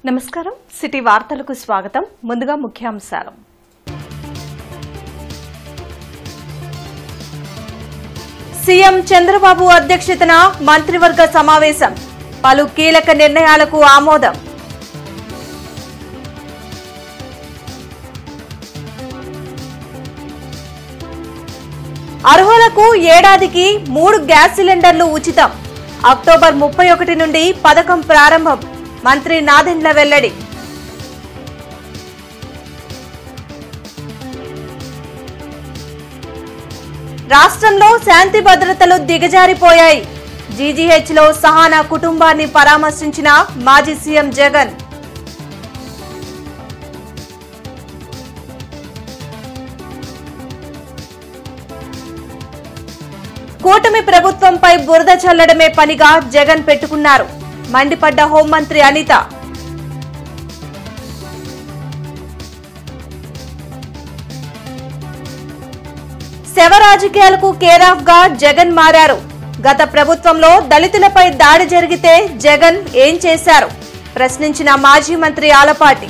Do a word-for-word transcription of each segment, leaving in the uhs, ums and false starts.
నమస్కారం సిటీ వార్తలకు స్వాగతం ముందుగా ముఖ్యాంశాలు సీఎం చంద్రబాబు అధ్యక్షతన మంత్రివర్గ సమావేశం పలు కీలక నిర్ణయాలకు ఆమోదం అర్హులకు ఏడాదికి మూడు గ్యాస్ సిలిండర్లు ఉచితం అక్టోబర్ ముప్పై ఒకటి నుండి పథకం ప్రారంభం మంత్రి నాదెండ్ల వెల్లడి రాష్ట్రంలో శాంతి భద్రతలు దిగజారిపోయాయి జీజీహెచ్ లో సహానా కుటుంబాన్ని పరామర్శించిన మాజీ సీఎం జగన్ కూటమి ప్రభుత్వంపై బురద చల్లడమే పనిగా జగన్ పెట్టుకున్నారు మండిపడ్డ హోంమంత్రి అనిత శవ రాజకీయాలకు కేరాఫ్ గా జగన్ మారారు గత ప్రభుత్వంలో దళితులపై దాడి జరిగితే జగన్ ఏం చేశారు ప్రశ్నించిన మాజీ మంత్రి ఆలపాటి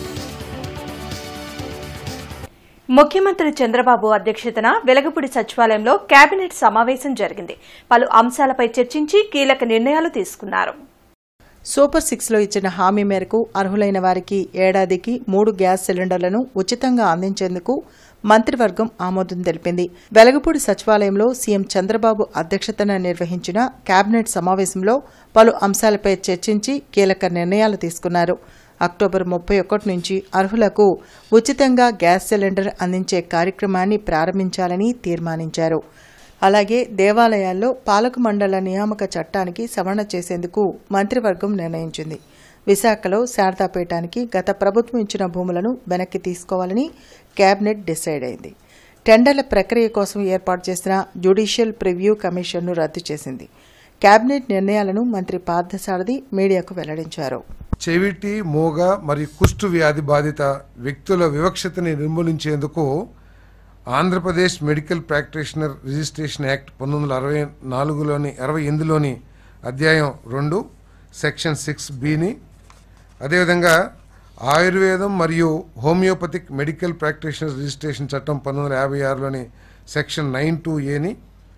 ముఖ్యమంత్రి చంద్రబాబు అధ్యక్షతన వెలగపూడి సచివాలయంలో కేబినెట్ సమావేశం జరిగింది పలు అంశాలపై చర్చించి కీలక నిర్ణయాలు తీసుకున్నారు సూపర్ సిక్స్ లో ఇచ్చిన హామీ మేరకు అర్హులైన వారికి ఏడాదికి మూడు గ్యాస్ సిలిండర్లను ఉచితంగా అందించేందుకు మంత్రివర్గం ఆమోదం తెలిపింది వెలగపూడి సచివాలయంలో సీఎం చంద్రబాబు అధ్యక్షతన నిర్వహించిన కేబినెట్ సమావేశంలో పలు అంశాలపై చర్చించి కీలక నిర్ణయాలు తీసుకున్నారు అక్టోబర్ ముప్పై ఒకటి నుంచి అర్హులకు ఉచితంగా గ్యాస్ సిలిండర్ అందించే కార్యక్రమాన్ని ప్రారంభించాలని తీర్మానించారు అలాగే దేవాలయాల్లో పాలక మండళ్ల నియామక చట్టానికి సవరణ చేసేందుకు మంత్రివర్గం నిర్ణయించింది విశాఖలో శారదాపీఠానికి గత ప్రభుత్వం ఇచ్చిన భూములను వెనక్కి తీసుకోవాలని కేబినెట్ డిసైడ్ అయింది టెండర్ల ప్రక్రియ కోసం ఏర్పాటు చేసిన జ్యుడిషియల్ ప్రివ్యూ కమిషన్ను రద్దు చేసింది కేబినెట్ నిర్ణయాలను మంత్రి పార్థసారథి మీడియాకు వెల్లడించారు చెవిటి మూగ మరియు కుష్టు వ్యాధి బాధిత వ్యక్తుల వివక్షతని నిర్మూలించేందుకు Andhra Pradesh medical practitioner registration act పంతొమ్మిది వందల అరవై నాలుగులోని అరవై ఎనిమిదిలోని అధ్యాయం రెండు సెక్షన్ సిక్స్ బిని అదేవిధంగా ఆయుర్వేదం మరియు హోమియోపతిక్ మెడికల్ ప్రాక్టీషనర్ రిజిస్ట్రేషన్ చట్టం పంతొమ్మిది వందల యాభై ఆరులోని సెక్షన్ నైన్ టూ ఏని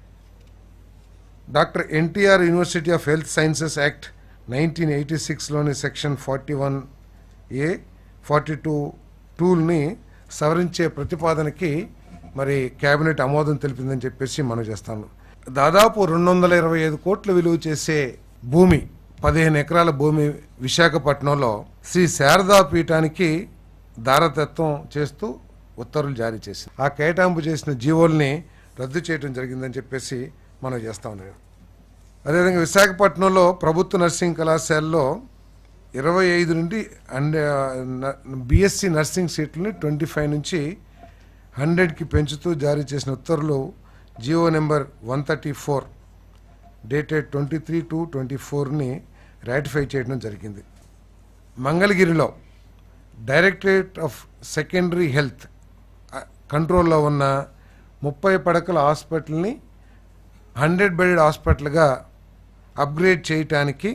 doctor NTR University of Health Sciences Act nineteen eighty సిక్స్లోని section forty one A forty two టూల్ని సవరించే ప్రతిపాదనకి మరి కేబినెట్ ఆమోదం తెలిపిందని చెప్పేసి మనం చేస్తాను దాదాపు రెండు వందల ఇరవై ఐదు కోట్ల విలువ చేసే భూమి పదిహేను ఎకరాల భూమి విశాఖపట్నంలో శ్రీ శారదా పీఠానికి దారతత్వం చేస్తూ ఉత్తర్వులు జారీ చేసింది ఆ కేటాయింపు చేసిన జీవోల్ని రద్దు చేయడం జరిగిందని చెప్పేసి మనం చేస్తా ఉన్నాం అదేవిధంగా విశాఖపట్నంలో ప్రభుత్వ నర్సింగ్ కళాశాలలో ఇరవై ఐదు నుండి అండ్ బీఎస్సీ నర్సింగ్ సీట్లని ట్వంటీ ఫైవ్ నుంచి హండ్రెడ్కి పెంచుతూ జారీ చేసిన ఉత్తర్వులు GO number one thirty four dated twenty three two twenty ఫోర్ని రాటిఫై చేయడం జరిగింది మంగళగిరిలో డైరెక్టరేట్ ఆఫ్ సెకండరీ హెల్త్ కంట్రోల్లో ఉన్న ముప్పై పడకల హాస్పిటల్ని హండ్రెడ్ బెడెడ్ హాస్పిటల్గా అప్గ్రేడ్ చేయటానికి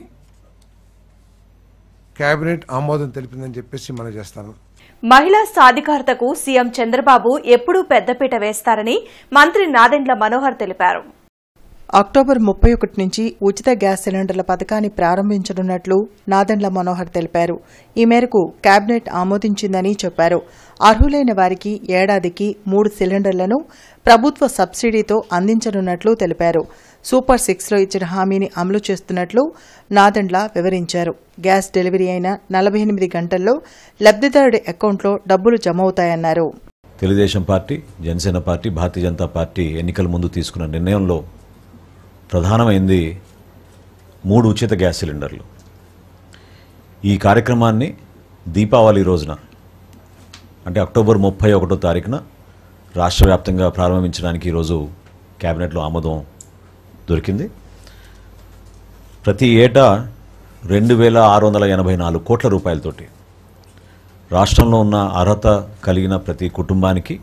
కేబినెట్ ఆమోదం తెలిపిందని చెప్పేసి మనం చేస్తాను మహిళా సాధికారతకు సీఎం చంద్రబాబు ఎప్పుడూ పెద్దపీట వేస్తారని మంత్రి నాదెండ్ల మనోహర్ తెలిపారు అక్టోబర్ ముప్పై ఒకటి నుంచి ఉచిత గ్యాస్ సిలిండర్ల పథకాన్ని ప్రారంభించనున్నట్లు నాదెండ్ల మనోహర్ తెలిపారు ఈ మేరకు కేబినెట్ ఆమోదించిందని చెప్పారు అర్హులైన వారికి ఏడాదికి మూడు సిలిండర్లను ప్రభుత్వ సబ్సిడీతో అందించనున్నట్లు తెలిపారు సూపర్ సిక్స్ లో ఇచ్చిన హామీని అమలు చేస్తున్నట్లు నాదెండ్ల వివరించారు గ్యాస్ డెలివరీ అయిన నలభై ఎనిమిది గంటల్లో లబ్దిదారుడి అకౌంట్లో డబ్బులు జమ అవుతాయన్నారు Telugu Desam party Janasena party Bharatiya Janata party ఎన్నికల ముందు తీసుకున్న నిర్ణయంలో ప్రధానమైంది మూడు ఉచిత గ్యాస్ సిలిండర్లు ఈ కార్యక్రమాన్ని దీపావళి రోజున అంటే అక్టోబర్ ముప్పై ఒకటో తారీఖున రాష్ట్ర వ్యాప్తంగా ప్రారంభించడానికి ఈరోజు కేబినెట్లో ఆమోదం దొరికింది ప్రతి ఏటా రెండు వేల ఆరు వందల ఎనభై నాలుగు కోట్ల రూపాయలతోటి రాష్ట్రంలో ఉన్న అర్హత కలిగిన ప్రతి కుటుంబానికి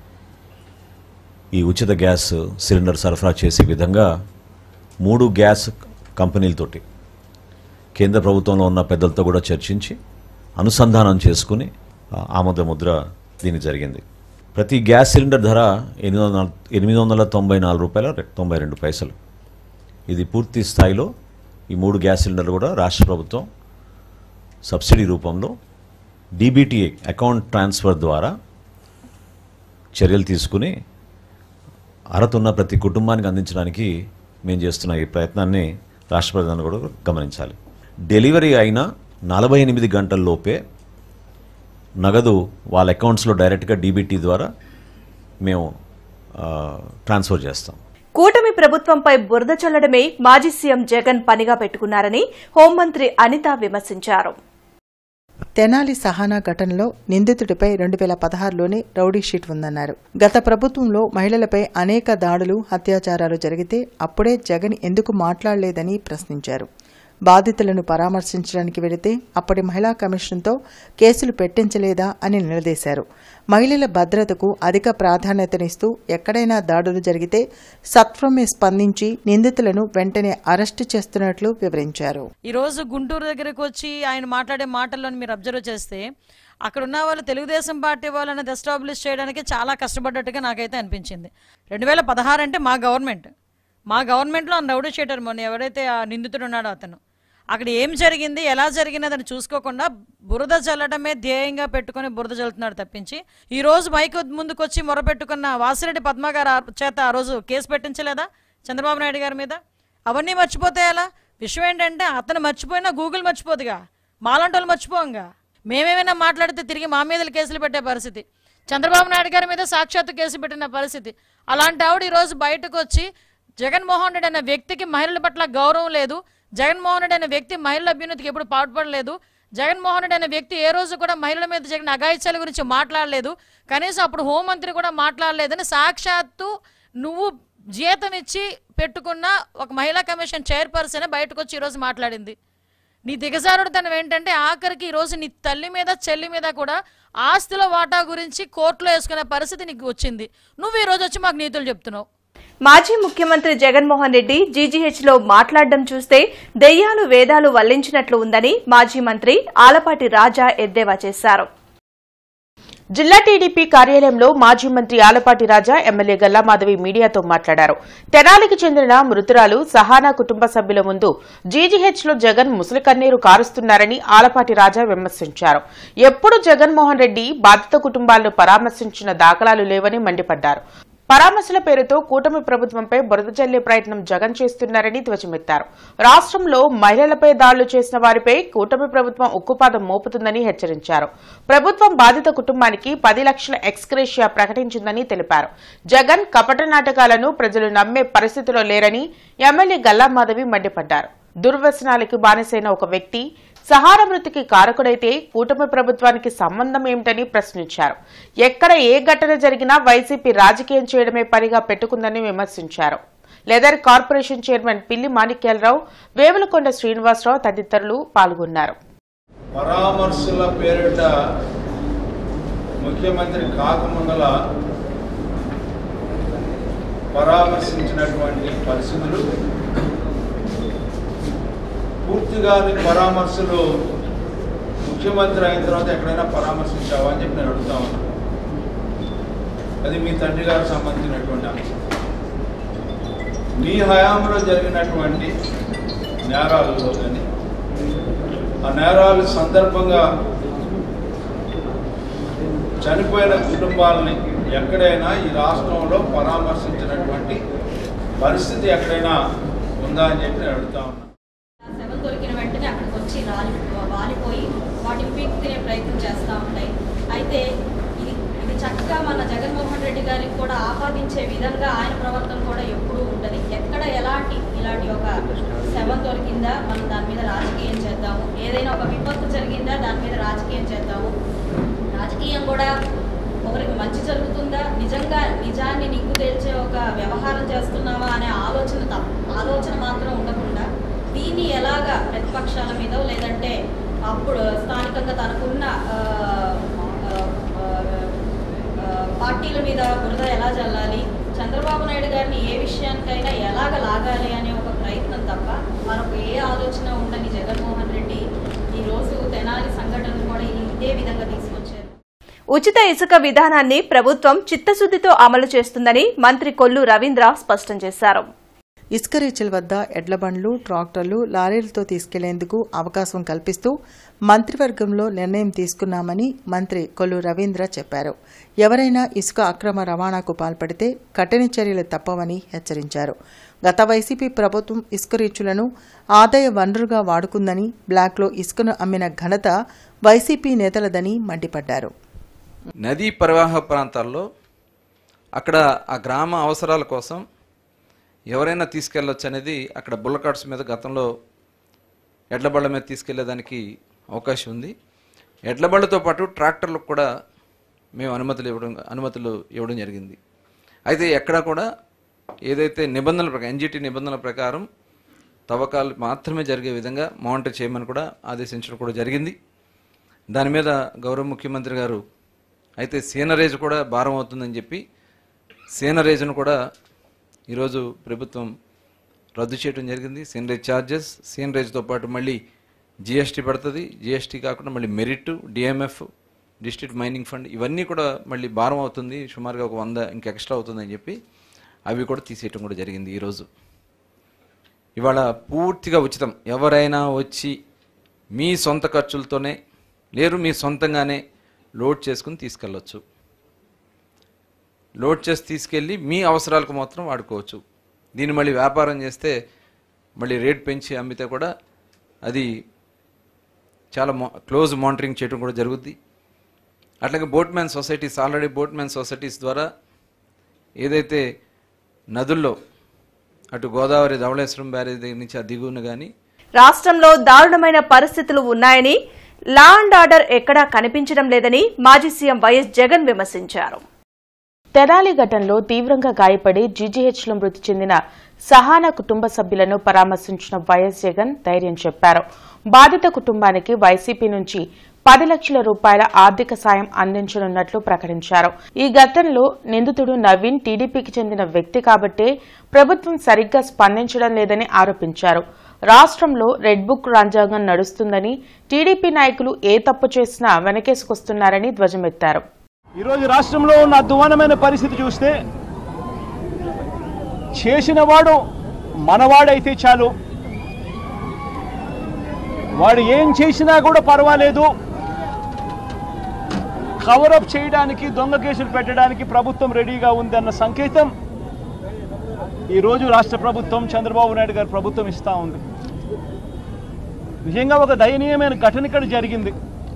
ఈ ఉచిత గ్యాస్ సిలిండర్ సరఫరా చేసే విధంగా మూడు గ్యాస్ కంపెనీలతోటి కేంద్ర ప్రభుత్వంలో ఉన్న పెద్దలతో కూడా చర్చించి అనుసంధానం చేసుకుని ఆమోద ముద్ర దీనికి జరిగింది. ప్రతి గ్యాస్ సిలిండర్ ధర ఎనిమిది వందల ఎనిమిది వందల తొంభై నాలుగు రూపాయల తొంభై రెండు పైసలు. ఇది పూర్తి స్థాయిలో ఈ మూడు గ్యాస్ సిలిండర్లు కూడా రాష్ట్ర ప్రభుత్వం సబ్సిడీ రూపంలో డీబీటీ అకౌంట్ ట్రాన్స్ఫర్ ద్వారా చర్యలు తీసుకుని అర్హత ఉన్న ప్రతి కుటుంబానికి అందించడానికి మేము చేస్తున్న ఈ ప్రయత్నాన్ని రాష్ట్ర ప్రధాని కూడా గమనించాలి. డెలివరీ అయిన నలభై ఎనిమిది గంటల్లోపే నగదు వాళ్ళ అకౌంట్స్లో డైరెక్ట్గా డీబీటీ ద్వారా మేము ట్రాన్స్ఫర్ చేస్తాం. కూటమి ప్రభుత్వంపై బురద చల్లడమే మాజీ సీఎం జగన్ పనిగా పెట్టుకున్నారని హోంమంత్రి అనిత విమర్శించారు. తెనాలి సహానా ఘటనలో నిందితుడిపై రెండు వేల పదహారులోనే రౌడీ షీట్ ఉందన్నారు. గత ప్రభుత్వంలో మహిళలపై అనేక దాడులు, అత్యాచారాలు జరిగితే అప్పుడే జగన్ ఎందుకు మాట్లాడలేదని ప్రశ్నించారు. బాధితులను పరామర్శించడానికి వెళితే అప్పటి మహిళా కమిషన్తో కేసులు పెట్టించలేదా అని నిలదీశారు. మహిళల భద్రతకు అధిక ప్రాధాన్యతనిస్తూ ఎక్కడైనా దాడులు జరిగితే సత్వరమే స్పందించి నిందితులను వెంటనే అరెస్టు చేస్తున్నట్లు వివరించారు. ఈరోజు గుంటూరు దగ్గరకు వచ్చి ఆయన మాట్లాడే మాటల్లోని మీరు అబ్జర్వ్ చేస్తే అక్కడ ఉన్న వాళ్ళు తెలుగుదేశం పార్టీ వాళ్ళని ఎస్టాబ్లిష్ చేయడానికి చాలా కష్టపడ్డట్టుగా నాకైతే అనిపించింది. రెండు వేల పదహారు అంటే మా గవర్నమెంట్ మా గవర్నమెంట్లో రౌడీ షీటర్ మొన్న ఎవరైతే ఆ నిందితుడు ఉన్నాడో అతను అక్కడ ఏం జరిగింది, ఎలా జరిగింది అని చూసుకోకుండా బురద చల్లడమే ధ్యేయంగా పెట్టుకుని బురద చల్లుతున్నాడు తప్పించి ఈ రోజు మైక్ ముందుకు వచ్చి మొరపెట్టుకున్న వాసిరెడ్డి పద్మ గారు చేత ఆ రోజు కేసు పెట్టించలేదా చంద్రబాబు నాయుడు గారి మీద? అవన్నీ మర్చిపోతే ఎలా? విషయం ఏంటంటే అతను మర్చిపోయినా గూగుల్ మర్చిపోదుగా, మాలాంటి వాళ్ళు మర్చిపోంగా. మేమేమైనా మాట్లాడితే తిరిగి మా మీద కేసులు పెట్టే పరిస్థితి, చంద్రబాబు నాయుడు గారి మీద సాక్షాత్తు కేసు పెట్టిన పరిస్థితి. అలాంటి ఆవిడ ఈరోజు బయటకు వచ్చి జగన్మోహన్ రెడ్డి అనే వ్యక్తికి మహిళల పట్ల గౌరవం లేదు, జగన్మోహన్ రెడ్డి అనే వ్యక్తి మహిళల అభ్యున్నతికి ఎప్పుడు పాటుపడలేదు, జగన్మోహన్ రెడ్డి అనే వ్యక్తి ఏ రోజు కూడా మహిళల మీద జరిగిన అఘాయిత్యాల గురించి మాట్లాడలేదు, కనీసం అప్పుడు హోంమంత్రి కూడా మాట్లాడలేదని సాక్షాత్తు నువ్వు జీతం ఇచ్చి పెట్టుకున్న ఒక మహిళా కమిషన్ చైర్పర్సన్ బయటకు వచ్చి ఈరోజు మాట్లాడింది. నీ దిగజారుడుతనం ఏంటంటే ఆఖరికి ఈరోజు నీ తల్లి మీద చెల్లి మీద కూడా ఆస్తుల వాటా గురించి కోర్టులో వేసుకునే పరిస్థితి నీకు వచ్చింది. నువ్వు ఈరోజు వచ్చి మాకు నీతులు చెప్తున్నావు. మాజీ ముఖ్యమంత్రి జగన్మోహన్ రెడ్డి జీజీహెచ్ లో మాట్లాడడం చూస్తే దెయ్యాలు వేదాలు వల్లించినట్లు ఉందని మాజీ మంత్రి ఆలపాటి రాజా ఎద్దేవా చేశారు. జిల్లా టీడీపీ కార్యాలయంలో మాజీ మంత్రి ఆలపాటి రాజా, ఎమ్మెల్యే గల్లామాధవి మీడియాతో మాట్లాడారు. తెనాలికి చెందిన మృతురాలు సహానా కుటుంబ సభ్యుల ముందు జీజీహెచ్ లో జగన్ ముసలి కన్నీరు కారుస్తున్నారని ఆలపాటి రాజా విమర్శించారు. ఎప్పుడు జగన్మోహన్ రెడ్డి బాధిత కుటుంబాలను పరామర్శించిన దాఖలాలు లేవని మండిపడ్డారు. పరామర్శల పేరుతో కూటమి ప్రభుత్వంపై బురద జల్లే ప్రయత్నం జగన్ చేస్తున్నారని ధ్వజమెత్తారు. రాష్ట్రంలో మహిళలపై దాడులు చేసిన వారిపై కూటమి ప్రభుత్వం ఉక్కుపాదం మోపుతుందని హెచ్చరించారు. ప్రభుత్వం బాధిత కుటుంబానికి పది లక్షల ఎక్స్గ్రేషియా ప్రకటించిందని తెలిపారు. జగన్ కపట నాటకాలను ప్రజలు నమ్మే పరిస్థితిలో లేరని ఎమ్మెల్యే గల్లామాధవి మండిపడ్డారు. దుర్వ్యసనాలకు బానిసైన ఒక వ్యక్తి సహారా మృతికి కారకుడైతే కూటమి ప్రభుత్వానికి సంబంధం ఏమిటని ప్రశ్నించారు. ఎక్కడ ఏ ఘటన జరిగినా వైసీపీ రాజకీయం చేయడమే పనిగా పెట్టుకుందని విమర్శించారు. లెదర్ కార్పొరేషన్ చైర్మన్ పిల్లి మాణిక్యాలరావు, వేములకొండ శ్రీనివాసరావు తదితరులు పాల్గొన్నారు. పరామర్శల పేరిట ముఖ్యమంత్రి కాకముందల పరామర్శించినటువంటి పరిస్థితులు, పూర్తిగా పరామర్శలు ముఖ్యమంత్రి అయిన తర్వాత ఎక్కడైనా పరామర్శించావా అని చెప్పి నేను అడుగుతా ఉన్నా. అది మీ తండ్రి గారికి సంబంధించినటువంటి అంశం. మీ హయాంలో జరిగినటువంటి నేరాలలో కానీ ఆ నేరాల సందర్భంగా చనిపోయిన కుటుంబాలని ఎక్కడైనా ఈ రాష్ట్రంలో పరామర్శించినటువంటి పరిస్థితి ఎక్కడైనా ఉందా అని చెప్పి నేను అడుగుతా ఉన్నా. శవం దొరికిన వెంటనే అక్కడికి వచ్చి రాలి వాలిపోయి వాటిని పీక్ తినే ప్రయత్నం చేస్తూ ఉంటాయి. అయితే ఇది ఇది చక్కగా మన జగన్మోహన్ రెడ్డి గారికి కూడా ఆపాదించే విధంగా ఆయన ప్రవర్తన కూడా ఎప్పుడూ ఉంటుంది. ఎక్కడ ఎలాంటి ఇలాంటి ఒక శవం దొరికిందా మనం దాని మీద రాజకీయం చేద్దాము, ఏదైనా ఒక విపత్తు జరిగిందా దాని మీద రాజకీయం చేద్దాము, రాజకీయం కూడా ఒకరికి మంచి జరుగుతుందా, నిజంగా నిజాన్ని నిగ్గు తేల్చే ఒక వ్యవహారం చేస్తున్నావా అనే ఆలోచన ఆలోచన మాత్రం ఉండకుండా దీన్ని ఎలాగా ప్రతిపక్షాల మీద లేదంటే అప్పుడు స్థానికంగా తనకున్న పార్టీల మీద బురద ఎలా జల్లాలి, చంద్రబాబు నాయుడు గారిని ఏ విషయానికైనా ఎలాగ లాగాలి అనే ఒక ప్రయత్నం తప్ప మరొక ఏ ఆలోచన ఉండని జగన్మోహన్ రెడ్డి ఈరోజు తెనాలి సంఘటనలు కూడా ఉచిత ఇసుక విధానాన్ని ప్రభుత్వం చిత్తశుద్దితో అమలు చేస్తుందని మంత్రి కొల్లు రవీంద్ర స్పష్టం చేశారు. ఇసుక రీచ్ల వద్ద ఎడ్ల బండ్లు, ట్రాక్టర్లు, లారీలతో తీసుకెళ్లేందుకు అవకాశం కల్పిస్తూ మంత్రివర్గంలో నిర్ణయం తీసుకున్నామని మంత్రి కొల్లు రవీంద్ర చెప్పారు. ఎవరైనా ఇసుక అక్రమ రవాణాకు పాల్పడితే కఠిన చర్యలు తప్పవని హెచ్చరించారు. గత వైసీపీ ప్రభుత్వం ఇసుక రీచ్లను ఆదాయ వనరుగా వాడుకుందని, బ్లాక్లో ఇసుకను అమ్మిన ఘనత వైసీపీ నేతలదని మండిపడ్డారు. నదీ ప్రవాహ ప్రాంతాల్లో అక్కడ ఆ గ్రామ అవసరాల కోసం ఎవరైనా తీసుకెళ్ళొచ్చు అనేది అక్కడ బుల్లకాట్స్ మీద గతంలో ఎడ్లబళ్ళ మీద తీసుకెళ్లేదానికి అవకాశం ఉంది. ఎడ్లబళ్ళతో పాటు ట్రాక్టర్లకు కూడా మేము అనుమతులు ఇవ్వడం అనుమతులు ఇవ్వడం జరిగింది. అయితే ఎక్కడా కూడా ఏదైతే నిబంధనల ప్రకారం ఎన్జిటి నిబంధనల ప్రకారం తవ్వకాలు మాత్రమే జరిగే విధంగా మానిటర్ చేయమని కూడా ఆదేశించడం కూడా జరిగింది. దాని మీద గౌరవ ముఖ్యమంత్రి గారు అయితే సీనరేజ్ కూడా భారం అవుతుందని చెప్పి సీనరేజ్ను కూడా ఈరోజు ప్రభుత్వం రద్దు చేయడం జరిగింది. సీనరేజ్ ఛార్జెస్, సీనరేజ్తో పాటు మళ్ళీ జిఎస్టీ పడుతుంది. జిఎస్టీ కాకుండా మళ్ళీ merit, DMF, district mining fund ఇవన్నీ కూడా మళ్ళీ భారం అవుతుంది. సుమారుగా ఒక వంద ఇంక ఎక్స్ట్రా అవుతుందని చెప్పి అవి కూడా తీసేయటం కూడా జరిగింది. ఈరోజు ఇవాళ పూర్తిగా ఉచితం. ఎవరైనా వచ్చి మీ సొంత ఖర్చులతోనే లేరు మీ సొంతంగానే లోడ్ చేసుకుని తీసుకెళ్ళొచ్చు. లోడ్ చేసి తీసుకెళ్ళి మీ అవసరాలకు మాత్రం వాడుకోవచ్చు. దీన్ని మళ్ళీ వ్యాపారం చేస్తే మళ్ళీ రేట్ పెంచి అమ్మితే కూడా అది చాలా క్లోజ్ మానిటరింగ్ చేయడం కూడా జరుగుద్ది. అట్లాగే boatman societies already boatman societies ద్వారా ఏదైతే నదుల్లో అటు గోదావరి ధవళేశ్వరం బ్యారేజ్ దగ్గర నుంచి ఆ దిగువన కానీ రాష్ట్రంలో దారుణమైన పరిస్థితులు ఉన్నాయని, లా అండ్ ఆర్డర్ ఎక్కడా కనిపించడం లేదని మాజీ సీఎం వైఎస్ జగన్ విమర్శించారు. తెనాలి ఘటనలో తీవ్రంగా గాయపడి జీజీహెచ్లో మృతి చెందిన సహానా కుటుంబ సభ్యులను పరామర్శించిన వైఎస్ జగన్ ధైర్యం చెప్పారు. బాధిత కుటుంబానికి వైసీపీ నుంచి పది లక్షల రూపాయల ఆర్థిక సాయం అందించనున్నట్లు ప్రకటించారు. ఈ ఘటనలో నిందితుడు నవీన్ టీడీపీకి చెందిన వ్యక్తి కాబట్టే ప్రభుత్వం సరిగ్గా స్పందించడం లేదని ఆరోపించారు. రాష్ట్రంలో రెడ్ బుక్ రాజ్యాంగం నడుస్తుందని, టీడీపీ నాయకులు ఏ తప్పు చేసినా వెనకేసుకొస్తున్నారని ధ్వజమెత్తారు. ఈరోజు రాష్ట్రంలో ఉన్న అధ్వానమైన పరిస్థితి చూస్తే చేసినవాడు మనవాడైతే చాలు, వాడు ఏం చేసినా కూడా పర్వాలేదు, కవరప్ చేయడానికి, దొంగ కేసులు పెట్టడానికి ప్రభుత్వం రెడీగా ఉందన్న సంకేతం ఈరోజు రాష్ట్ర ప్రభుత్వం, చంద్రబాబు నాయుడు గారి ప్రభుత్వం ఇస్తూ ఉంది. నిజంగా ఒక దయనీయమైన ఘటన ఇక్కడ జరిగింది.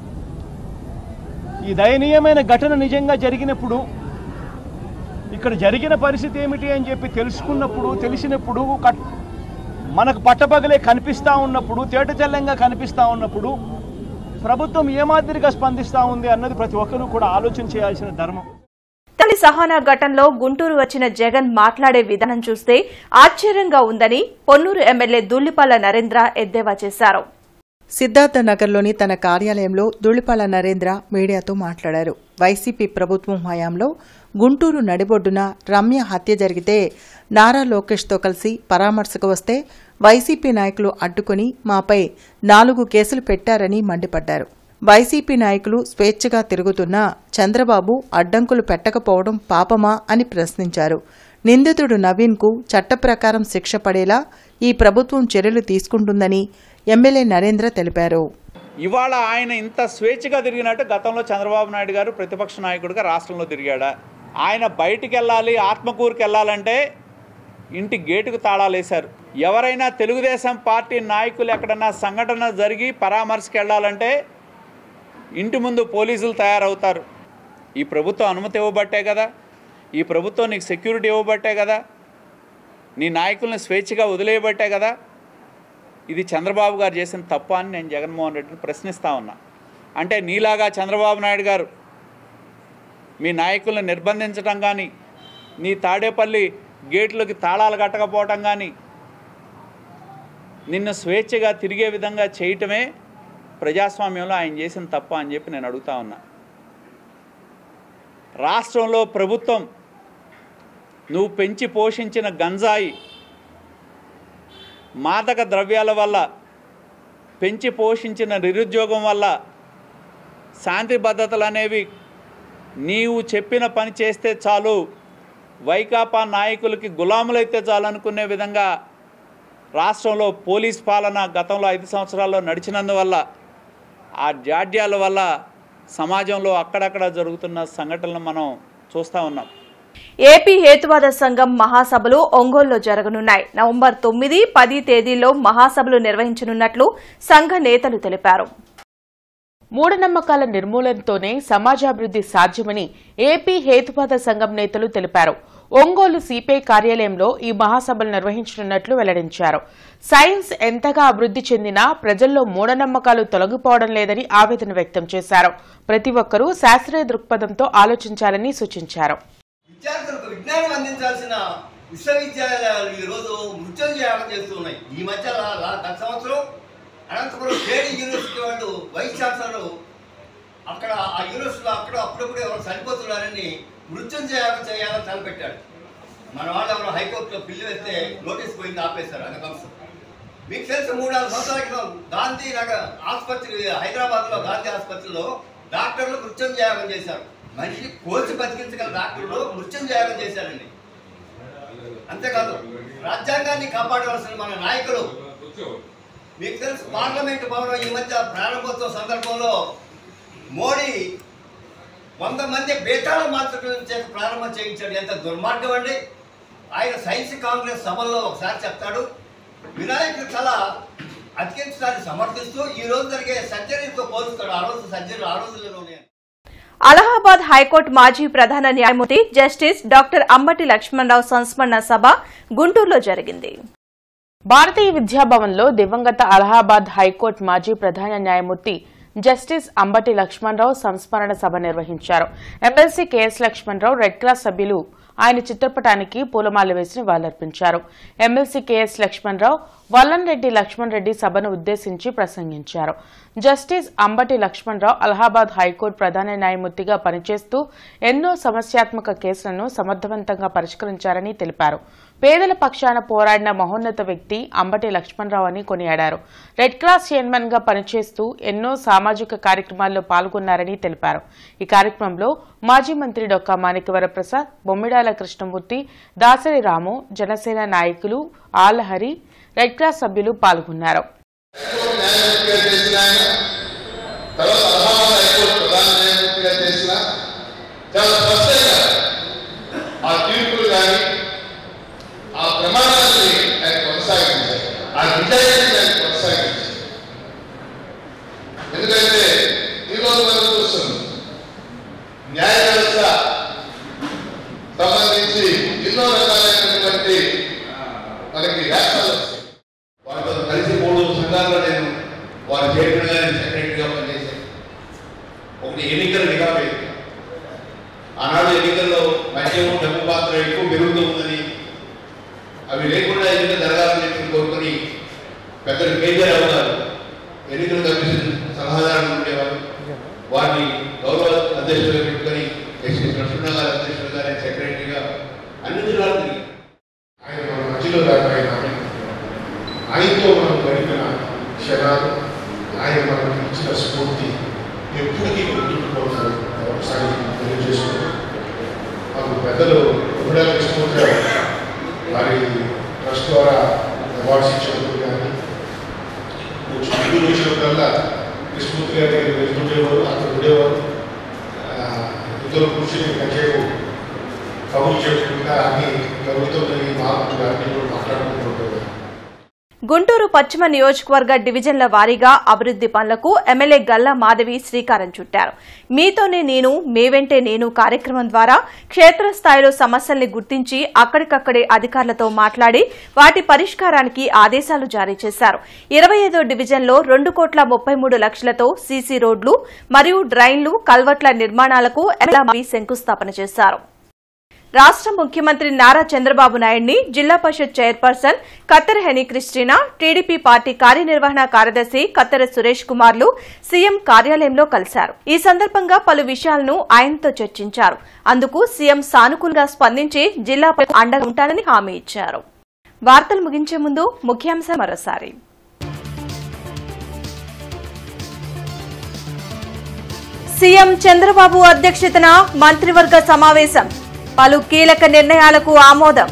ఈ దయనీయమైన ఘటన నిజంగా జరిగినప్పుడు ఇక్కడ జరిగిన పరిస్థితి ఏమిటి అని చెప్పి తెలుసుకున్నప్పుడు, తెలిసినప్పుడు, మనకు పట్టపగలే కనిపిస్తూ ఉన్నప్పుడు, తేటతెల్లంగా కనిపిస్తూ ఉన్నప్పుడు ప్రభుత్వం ఏ మాదిరిగా స్పందిస్తూ ఉంది అన్నది ప్రతి ఒక్కరూ కూడా ఆలోచన చేయాల్సిన ధర్మం. తల్లి సహానా ఘటనలో గుంటూరు వచ్చిన జగన్ మాట్లాడే విధానం చూస్తే ఆశ్చర్యంగా ఉందని పొన్నూరు ఎమ్మెల్యే ధూళిపాల నరేంద్ర ఎద్దేవా చేశారు. సిద్ధార్థ నగర్లోని తన కార్యాలయంలో ధూళిపాల నరేంద్ర మీడియాతో మాట్లాడారు. వైసీపీ ప్రభుత్వం హయాంలో గుంటూరు నడిబొడ్డున రమ్య హత్య జరిగితే నారా లోకేష్తో కలిసి పరామర్శకు వస్తే వైసీపీ నాయకులు అడ్డుకుని మాపై నాలుగు కేసులు పెట్టారని మండిపడ్డారు. వైసీపీ నాయకులు స్వేచ్ఛగా తిరుగుతున్నా చంద్రబాబు అడ్డంకులు పెట్టకపోవడం పాపమా అని ప్రశ్నించారు. నిందితుడు నవీన్కు చట్ట ప్రకారం శిక్ష పడేలా ఈ ప్రభుత్వం చర్యలు తీసుకుంటుందని ఎమ్మెల్యే నరేంద్ర తెలిపారు. ఇవాళ ఆయన ఇంత స్వేచ్ఛగా తిరిగినట్టు గతంలో చంద్రబాబు నాయుడు గారు ప్రతిపక్ష నాయకుడిగా రాష్ట్రంలో తిరిగాడా? ఆయన బయటికి వెళ్ళాలి, ఆత్మకూరుకి వెళ్ళాలంటే ఇంటి గేటుకు తాళాలు వేశారు. ఎవరైనా తెలుగుదేశం పార్టీ నాయకులు ఎక్కడన్నా సంఘటన జరిగి పరామర్శకు వెళ్ళాలంటే ఇంటి ముందు పోలీసులు తయారవుతారు. ఈ ప్రభుత్వం అనుమతి ఇవ్వబట్టే కదా, ఈ ప్రభుత్వం నీకు సెక్యూరిటీ ఇవ్వబట్టే కదా, నీ నాయకుల్ని స్వేచ్ఛగా వదిలేయబట్టే కదా. ఇది చంద్రబాబు గారు చేసిన తప్ప అని నేను జగన్మోహన్ రెడ్డిని ప్రశ్నిస్తూ ఉన్నా. అంటే నీలాగా చంద్రబాబు నాయుడు గారు మీ నాయకుల్ని నిర్బంధించడం కానీ, నీ తాడేపల్లి గేట్లకి తాళాలు కట్టకపోవటం కానీ, నిన్ను స్వేచ్ఛగా తిరిగే విధంగా చేయటమే ప్రజాస్వామ్యంలో ఆయన చేసిన తప్ప అని చెప్పి నేను అడుగుతా ఉన్నా. రాష్ట్రంలో ప్రభుత్వం నువ్వు పెంచి పోషించిన గంజాయి, మాదక ద్రవ్యాల వల్ల పెంచి పోషించిన నిరుద్యోగం వల్ల శాంతి భద్రతలు అనేవి నీవు చెప్పిన పని చేస్తే చాలు, వైకాపా నాయకులకి గులాములైతే చాలు అనుకునే విధంగా రాష్ట్రంలో పోలీస్ పాలన గతంలో ఐదు సంవత్సరాల్లో నడిచినందువల్ల ఆ జాడ్యాల వల్ల సమాజంలో అక్కడక్కడ జరుగుతున్న సంఘటనలు మనం చూస్తూ ఉన్నాం. ఏపీ హేతువాద సంఘం మహాసభలు ఒంగోలులో జరగనున్నాయి. నవంబర్ తొమ్మిది పది తేదీల్లో మహాసభలు నిర్వహించనున్నట్లు సంఘ నేతలు తెలిపారు. మూఢనమ్మకాల నిర్మూలనతోనే సమాజాభివృద్ధి సాధ్యమని ఏపీ హేతువాద సంఘం నేతలు తెలిపారు. ఒంగోలు సిపిఐ కార్యాలయంలో ఈ మహాసభలు నిర్వహించనున్నట్లు వెల్లడించారు. సైన్స్ ఎంతగా అభివృద్ధి చెందినా ప్రజల్లో మూఢనమ్మకాలు తొలగిపోవడం లేదని ఆవేదన వ్యక్తం చేశారు. ప్రతి ఒక్కరూ శాస్త్రీయ దృక్పథంతో ఆలోచించాలని సూచించారు. విద్యార్థులకు విజ్ఞానం అందించాల్సిన విశ్వవిద్యాలయాలు ఈరోజు మృత్యుంజయాగం చేస్తున్నాయి. ఈ మధ్య గత సంవత్సరం అనంతపురం స్టేట్ యూనివర్సిటీ వాళ్ళు వైస్ ఛాన్సలర్ అక్కడ ఆ యూనివర్సిటీలో అక్కడ అప్పుడప్పుడు ఎవరు చనిపోతున్నారని మృత్యుంజయాగం చేయాలని తలపెట్టాడు. మన వాళ్ళు ఎవరు హైకోర్టులో బిల్లు వేస్తే నోటీస్ పోయింది, ఆపేశారు. అది అంశం మీకు తెలిసి మూడు నాలుగు సంవత్సరాల క్రితం గాంధీ నగర్ ఆసుపత్రి హైదరాబాద్లో గాంధీ ఆసుపత్రిలో డాక్టర్లు మృత్యుంజయాగం చేశారు. మనిషి కోల్చి బతికించగల డాక్టర్లు మృత్యుంజయాగం చేశారండి. అంతేకాదు రాజ్యాంగాన్ని కాపాడవలసిన మన నాయకులు, మీకు తెలుసు పార్లమెంట్ భవనం ఈ మధ్య ప్రారంభోత్సవ సందర్భంలో మోడీ వంద మంది బేతాళ మాత్రం చేత ప్రారంభం చేయించాడు. ఎంత దుర్మార్గం అండి. ఆయన సైన్స్ కాంగ్రెస్ సభల్లో ఒకసారి చెప్తాడు, వినాయకుడి తల అతికించడాన్ని సమర్థిస్తూ ఈ రోజు జరిగే సర్జరీతో పోలుస్తాడు. ఆ రోజు సర్జరీ ఆ రోజుల్లోనే. అలహాబాద్ హైకోర్టు మాజీ ప్రధాన న్యాయమూర్తి జస్టిస్ డాక్టర్ అంబటి లక్ష్మణరావు సంస్మరణ సభ గుంటూరులో జరిగింది. భారతీయ విద్యాభవన్లో దివంగత అలహాబాద్ హైకోర్టు మాజీ ప్రధాన న్యాయమూర్తి జస్టిస్ అంబటి లక్ష్మణరావు సంస్మరణ సభ నిర్వహించారు. MLC KS Lakshmanarao, red cross సభ్యులు ఆయన చిత్రపటానికి పూలమాల వేసి నివాళులర్పించారు. ఎమ్మెల్సీ కెఎస్ లక్ష్మణరావు, వల్లన్ రెడ్డి లక్ష్మణ్ రెడ్డి సభను ఉద్దేశించి ప్రసంగించారు. జస్టిస్ అంబటి లక్ష్మణరావు అలహాబాద్ హైకోర్టు ప్రధాన న్యాయమూర్తిగా పనిచేస్తూ ఎన్నో సమస్యాత్మక కేసులను సమర్థవంతంగా పరిష్కరించారని తెలిపారు. పేదల పక్షాన పోరాడిన మహోన్నత వ్యక్తి అంబటి లక్ష్మణరావు అని కొనియాడారు. రెడ్ క్రాస్ చైర్మన్ గా పనిచేస్తూ ఎన్నో సామాజిక కార్యక్రమాల్లో పాల్గొన్నారని తెలిపారు. ఈ కార్యక్రమంలో మాజీ మంత్రి డొక్కా మాణిక్యవరప్రసాద్, బొమ్మిడాల కృష్ణమూర్తి, దాసరి రాము, జనసేన నాయకులు, ఆలహరి, రెడ్ క్రాస్ సభ్యులు పాల్గొన్నారు. ఎందుకంటే ఈరోజు మనం చూస్తున్నాం న్యాయ వ్యవస్థ సంబంధించి ఎన్నో రకాలైనటువంటి మనకి వ్యాఖ్యలు వస్తాయి. వారితో కలిసి మూడు సంఘాల్లో నేను వారి చైర్మన్ గారి సెక్రటరీగా పనిచేశాను. ఒకటి ఎన్నికల నిఘా వేదిక. ఆనాడు ఎన్నికల్లో మద్యం డబ్బు పాత్ర ఎక్కువ పెరుగుతూ ఉందని, అవి లేకుండా ఎన్నికలు జరగాలని చెప్పి కోరుకొని పెద్దలు కేజీఆర్ అవుతారు ఎన్నికల కమిషన్ సలహాదారులు ఉండేవారు. వారిని గౌరవ అధ్యక్షులుగా పెట్టుకొని ఎస్సీ లక్ష్మణ గారి అధ్యక్షులుగా నేను సెక్రటరీగా అన్ని జిల్లాలు తిరిగి ఆయన మన మధ్యలో రాకపోయినా ఆయనతో మనం గడిపిన క్షణాలు, ఆయన మనకు ఇచ్చిన స్ఫూర్తి ఎప్పటికీ గుర్తుండిపోతారు. ఒకసారి తెలియజేసుకుంటాం. మాకు పెద్దలు ఉడాల కృష్ణమూర్తి గారు వారి ట్రస్ట్ ద్వారా అవార్డ్స్ ఇచ్చినప్పుడు కానీ ముందు వచ్చినప్పుడల్లా కృష్ణమూర్తి గారి దగ్గర వెళ్తుండేవారు, అక్కడ ఉండేవారు. ఇద్దరు కూర్చొని కాసేపు కబుర్లు చెప్పుకుంటా అన్ని జరుగుతున్నవి మార్పులు అన్ని కూడా మాట్లాడుకుంటుండేవారు. గుంటూరు పశ్చిమ నియోజకవర్గ డివిజన్ల వారీగా అభివృద్ది పనులకు ఎమ్మెల్యే గల్లా మాధవి శ్రీకారం చుట్టారు. మీతోనే నేను, మీ వెంటే నేను కార్యక్రమం ద్వారా క్షేత్రస్థాయిలో సమస్యల్ని గుర్తించి అక్కడికక్కడే అధికారులతో మాట్లాడి వాటి పరిష్కారానికి ఆదేశాలు జారీ చేశారు. ఇరవై ఐదో డివిజన్లో రెండు కోట్ల ముప్పై మూడు లక్షలతో సీసీ రోడ్లు మరియు డ్రైన్లు, కల్వర్ట్ల నిర్మాణాలకు ఎమ్మెల్యే శంకుస్థాపన చేశారు. రాష్ట్ర ముఖ్యమంత్రి నారా చంద్రబాబు నాయుడిని జిల్లా Parishad chairperson Kattera Heni Christina, TDP party కార్యనిర్వహణ కార్యదర్శి కత్తెర సురేష్ కుమార్లు సీఎం కార్యాలయంలో కలిశారు. ఈ సందర్భంగా పలు విషయాలను ఆయనతో చర్చించారు. అందుకు సీఎం సానుకూలంగా స్పందించి జిల్లాపై అండగా ఉంటానని హామీ ఇచ్చారు. వార్తలు ముగించే ముందు ముఖ్యాంశాలు మరోసారి. సీఎం చంద్రబాబు అధ్యక్షతన మంత్రివర్గ సమావేశం. పలు కీలక నిర్ణయాలకు ఆమోదం.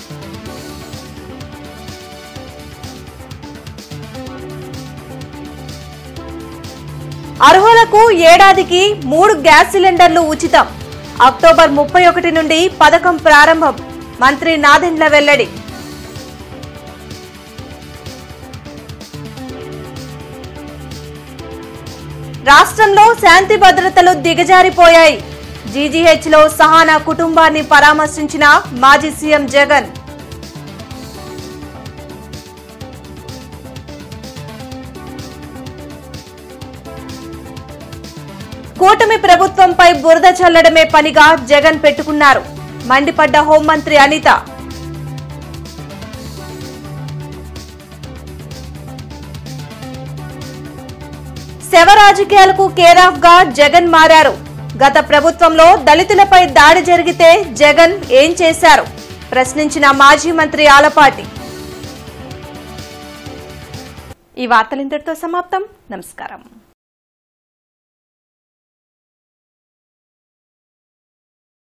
అర్హులకు ఏడాదికి మూడు గ్యాస్ సిలిండర్లు ఉచితం. అక్టోబర్ ముప్పై ఒకటి నుండి పథకం ప్రారంభం. మంత్రి నాదెండ్ల వెల్లడి. రాష్ట్రంలో శాంతి భద్రతలు దిగజారిపోయాయి. జీజీహెచ్లో సహానా కుటుంబాన్ని పరామర్శించిన మాజీ సీఎం జగన్. కూటమి ప్రభుత్వంపై బురద చల్లడమే పనిగా జగన్ పెట్టుకున్నారు. మండిపడ్డ హోంమంత్రి అనిత. శవ రాజకీయాలకు కేరాఫ్ గా జగన్ మారారు. గత ప్రభుత్వంలో దళితులపై దాడి జరిగితే జగన్ ఏం చేశారు? ప్రశ్నించిన మాజీ మంత్రి ఆలపాటి. ఈ వార్తలు ఇంతటితో సమాప్తం. నమస్కారం.